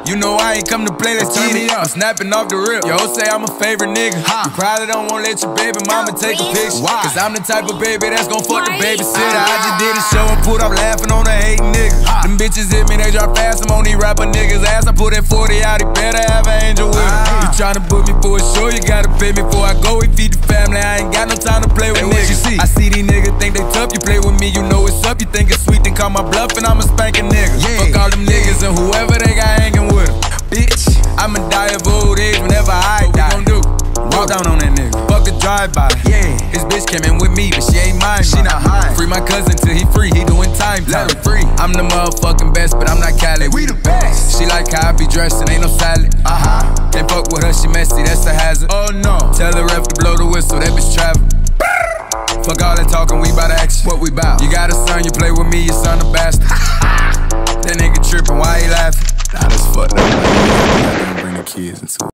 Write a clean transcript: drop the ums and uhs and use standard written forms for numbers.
You know I ain't come to play, let's turn me up. I'm snapping off the rip. Yo, say I'm a favorite nigga. You probably don't wanna let your baby mama take a picture. Cause I'm the type of baby that's gon' fuck the babysitter. I just did a show and put up laughing on a hating nigga. Them bitches hit me, they drop fast. I'm on these rapper niggas' ass. I put that 40 out, he better have an angel with him. You tryna book me for a show, you gotta pay me before I go. We feed the family, I ain't got no time to play with niggas. I see these niggas think they tough, you play with me, you know it's up. You think it's sweet, then call my bluff and I'ma spank a nigga. Fuck all them niggas and whoever they got hanging with them. Bitch, I'ma die of old age whenever I die. What we gon' do? Walk down on that nigga. Fuck a drive-by. His bitch came in with me, but she ain't mine. She not mine. Free my cousin till he free, he doing time. Let him free. I'm the motherfucking best, but I'm not Cali. We the best. She like how I be dressed and ain't no salad. Can't fuck with her, she messy, that's a hazard. Oh no. Tell the ref to blow the whistle, that bitch travel. Fuck all that talking, we bout action. What we bout? You got a son, you play with me, your son a bastard. That nigga trippin', why he laughing? Nah, that's fucked up. Bring the kids into it.